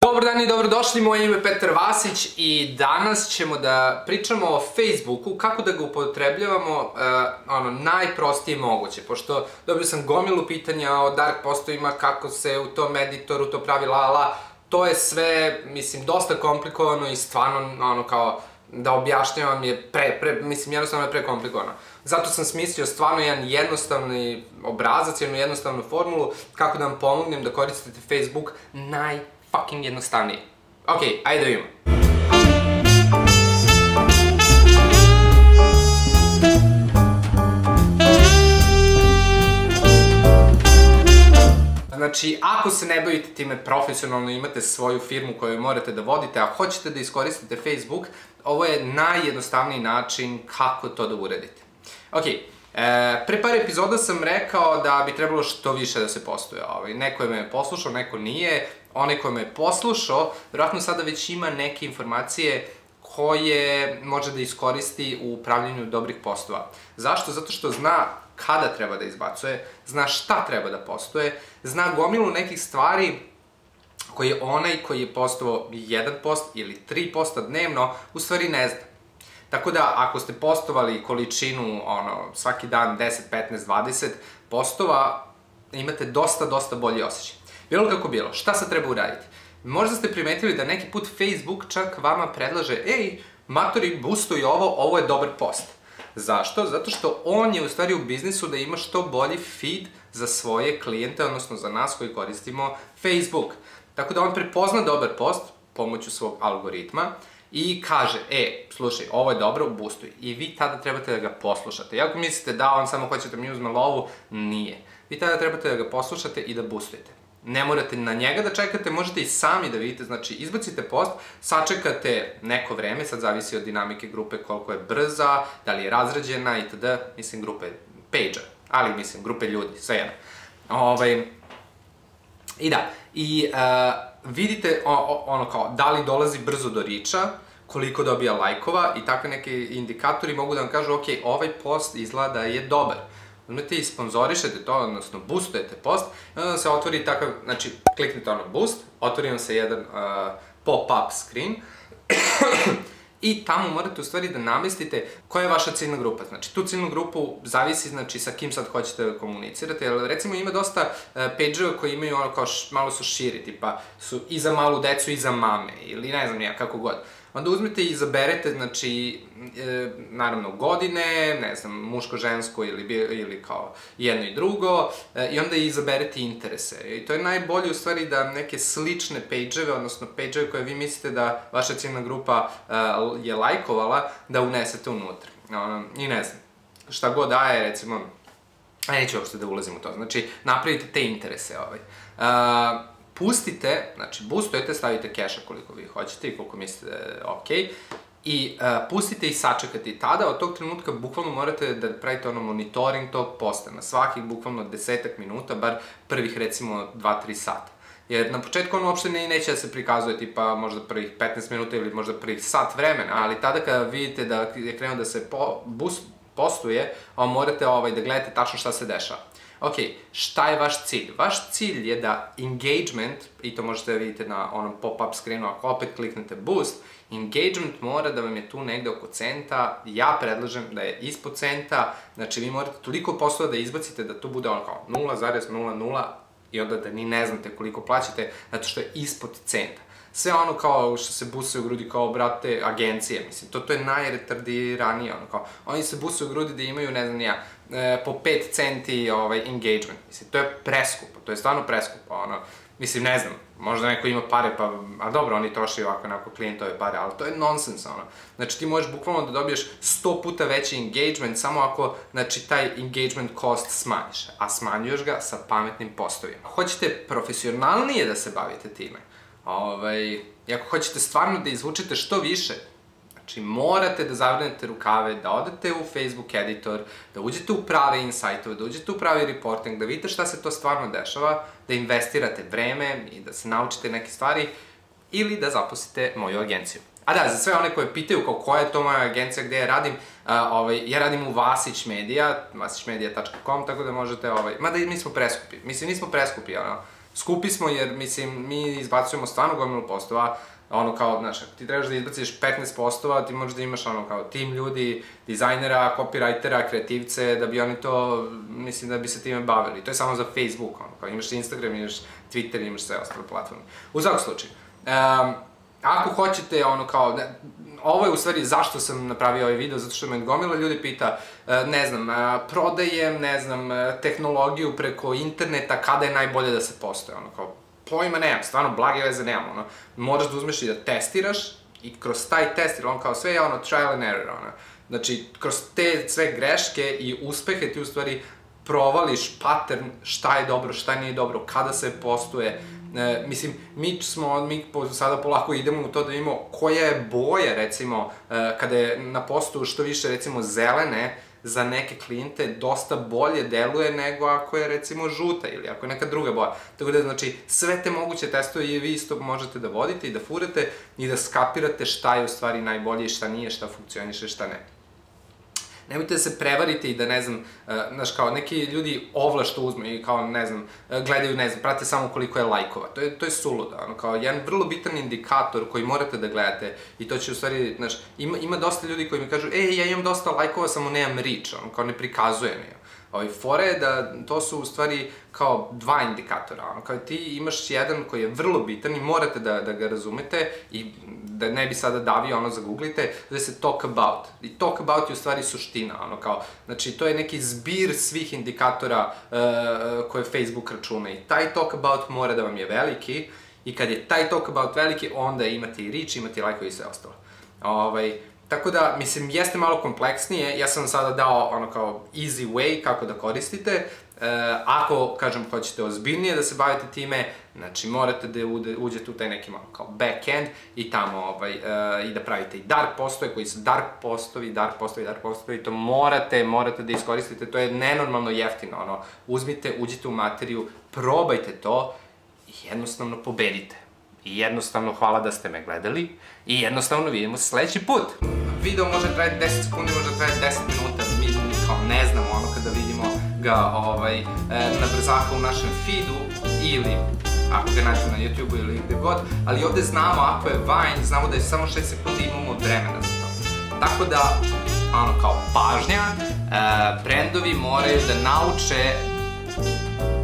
Dobar dan i dobrodošli, moje ime je Petar Vasić i danas ćemo da pričamo o Facebooku, kako da ga upotrebljavamo najprostije moguće, pošto dobio sam gomilu pitanja o dark postovima, kako se u tom editoru to pravi to je sve, mislim, dosta komplikovano i stvarno, kao, da objašnjavam je jednostavno je prekomplikovano. Zato sam smislio stvarno jedan jednostavni obrazac, jednu jednostavnu formulu, kako da vam pomognem da koristite Facebook fucking jednostavnije. Ok, ajde da vidimo. Znači, ako se ne bavite time profesionalno, imate svoju firmu koju morate da vodite, a hoćete da iskoristite Facebook, ovo je najjednostavniji način kako to da uradite. Ok, pre par epizoda sam rekao da bi trebalo što više da se postuje. Neko je me poslušao, neko nije. Onaj ko me je poslušao, vjerojatno sada već ima neke informacije koje može da iskoristi u pravljenju dobrih postova. Zašto? Zato što zna kada treba da izbacuje, zna šta treba da postuje, zna gomilu nekih stvari koje onaj koji je postovao 1 post ili 3 posta dnevno, u stvari ne zna. Tako da, ako ste postovali količinu, svaki dan 10, 15, 20 postova, imate dosta bolji osjećaj. Bilo kako bilo, šta sad treba uraditi? Možda ste primetili da neki put Facebook čak vama predlaže, ej, matori, boostuj ovo je dobar post. Zašto? Zato što on je u stvari u biznisu da ima što bolji feed za svoje klijente, odnosno za nas koji koristimo Facebook. Tako da on prepozna dobar post pomoću svog algoritma i kaže, slušaj, ovo je dobro, boostuj. I vi tada trebate da ga poslušate. Iako mislite da on samo hoće da mi uzme lovu, nije. Vi tada trebate da ga poslušate i da boostujete. Ne morate na njega da čekate, možete i sami da vidite, znači izbacite post, sačekate neko vreme, sad zavisi od dinamike grupe koliko je brza, da li je razrađena itd. Mislim grupe page-a, ali mislim grupe ljudi, sve jedno. I da, i vidite da li dolazi brzo do reach-a, koliko dobija lajkova i takve neke indikatori mogu da vam kažu, ok, ovaj post izgleda da je dobar. Uzmete i sponzorišete to, odnosno boostujete post i onda se otvori takav, znači kliknite boost, otvori vam se jedan pop-up screen i tamo morate u stvari da namestite koja je vaša ciljna grupa. Znači tu ciljnu grupu zavisi sa kim sad hoćete da komunicirate, jer recimo ima dosta page-eva koji imaju kao malo su širi, tipa su i za malu decu i za mame ili ne znam ja kako god. Onda uzmete i izaberete, znači, naravno godine, ne znam, muško, žensko ili kao jedno i drugo, i onda izaberete interese. I to je najbolje u stvari da neke slične page-eve, odnosno page-eve koje vi mislite da vaša ciljna grupa je lajkovala, da unesete unutra. I ne znam, šta god daje, recimo, neću uopšte da ulazim u to, znači, napravite te interese. Pustite, znači boostujete, stavite keša koliko vi hoćete i koliko mislite da je okej, i pustite i sačekate i tada, od tog trenutka bukvalno morate da pravite monitoring tog posta, na svakih bukvalno 10 minuta, bar prvih recimo 2-3 sata. Jer na početku on uopšte neće da se prikazuje tipa možda prvih 15 minuta ili možda prvih sat vremena, ali tada kada vidite da je krenuo da se postuje, morate da gledate tačno šta se dešava. Ok, šta je vaš cilj? Vaš cilj je da engagement, i to možete da vidite na onom pop-up screenu, ako opet kliknete boost, engagement mora da vam je tu negde oko centa, ja predlažem da je ispod centa, znači vi morate toliko postova da izbacite da to bude kao 0,00 i onda da ni ne znate koliko plaćate, zato što je ispod centa. Sve kao što se busaju u grudi kao, brate, agencije, mislim, to je najretardiranije, kao, oni se busaju u grudi da imaju, ne znam ja, po 5 centi engagement, mislim, to je preskupo, to je stvarno preskupo, mislim, ne znam, možda neko ima pare, pa, a dobro, oni troši ovako klijentove pare, ali to je nonsens, znači ti možeš bukvalno da dobiješ 100 puta veći engagement samo ako, znači, taj engagement cost smanjiš, a smanjuješ ga sa pametnim postovima. Hoćete profesionalnije da se bavite time, i ako hoćete stvarno da izvučete što više, znači morate da zavrnete rukave, da odete u Facebook editor, da uđete u prave insight-ove, da uđete u pravi reporting, da vidite šta se to stvarno dešava, da investirate vreme i da se naučite neke stvari ili da zaposlite moju agenciju. A da, za sve one koje pitaju koja je to moja agencija, gde ja radim, ja radim u Vasić Media, vasićmedia.com, tako da možete, mada mi smo preskupi, mislim nismo preskupi, Skupi smo jer, mislim, mi izbacujemo stvarno gomilu postova, ono kao, znaš, ti trebaš da izbaciš 15 postova, ti možeš da imaš ono kao tim ljudi, dizajnera, copywritera, kreativce, da bi oni to, mislim, da bi se time bavili. To je samo za Facebook, ono kao, imaš Instagram, imaš Twitter, imaš sve ostale platforme. U svakom slučaju, ako hoćete, ono kao, ovo je u stvari zašto sam napravio ovaj video, zato što me gomila ljudi pita, ne znam, prodajem, ne znam, tehnologiju preko interneta, kada je najbolje da se postuje, ono kao, pojma nemam, stvarno blage veze nemam, ono, moraš da uzmeš i da testiraš i kroz taj test, jer on kao sve je ono trial and error, ono, znači, kroz te sve greške i uspehe ti u stvari provališ pattern šta je dobro, šta nije dobro, kada se postuje. Mislim, mi sada polako idemo u to da vidimo koja je boja, recimo, kada je na postu što više, recimo, zelene, za neke klijente dosta bolje deluje nego ako je, recimo, žuta ili ako je neka druga boja. Tako da, znači, sve te moguće testove vi isto možete da vodite i da furate i da skapirate šta je u stvari najbolje i šta nije, šta funkcioniše, šta ne. Nemojte da se prevarite i da, ne znam, znaš, kao, neki ljudi ovlašto uzmu i kao, ne znam, gledaju, ne znam, prate samo koliko je lajkova. To je suludo, ono, kao, jedan vrlo bitan indikator koji morate da gledate i to će u stvari, znaš, ima dosta ljudi koji mi kažu, ja imam dosta lajkova, samo nemam reach, ono, kao, ne prikazuje mi. Fora je da to su u stvari kao dva indikatora, ono, kao ti imaš jedan koji je vrlo bitan i morate da ga razumete i da ne bi sada davio, ono, zagooglite, da se talk about. I talk about je u stvari suština, ono, kao, znači, to je neki zbir svih indikatora koje Facebook računa i taj talk about mora da vam je veliki i kad je taj talk about veliki, onda imate i reach, imate i lajkovi i sve ostalo. Tako da, mislim, jeste malo kompleksnije, ja sam vam sada dao, ono, kao, easy way kako da koristite. Ako, kažem, hoćete ozbiljnije da se bavite time, znači, morate da uđete u taj neki malo, kao, back-end i tamo, i da pravite i dark postove, koji su dark postovi, to morate da iskoristite, to je nenormalno jeftino, ono, uzmite, uđite u materiju, probajte to i jednostavno pobedite. I jednostavno hvala da ste me gledali i jednostavno vidimo se sledeći put. Video može trajati 10 sekundi, može trajati 10 minuta, mi kao ne znamo ono kada vidimo ga na brzaka u našem feedu ili ako ga nađemo na YouTube-u ili gde god, ali ovde znamo ako je Vine, znamo da je samo 6 sekundi i imamo vremena za to. Tako da, ono kao pažnja, brendovi moraju da nauče